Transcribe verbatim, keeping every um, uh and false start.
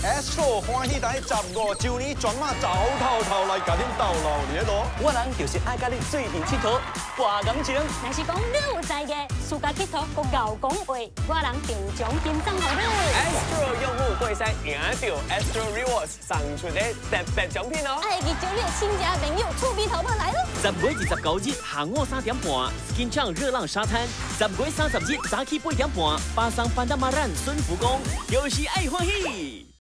Astro 欢喜台十五周年全马走透透来甲恁斗路咧咯。 我人就是爱甲你做阵佚佗，博感情。 若是讲你有才艺，自家佚佗，佮咬讲话，我人就有奖金送互你。 Astro 用户兑现赢到 Astro Rewards 送出的特别奖品哦。 爱去招你的亲戚朋友，厝边头跑来咯。 十月二十九日下午三点半，Skin Chang 热浪沙滩；十月三十日早起八点半，巴桑班达马兰孙福宫，就是爱欢喜。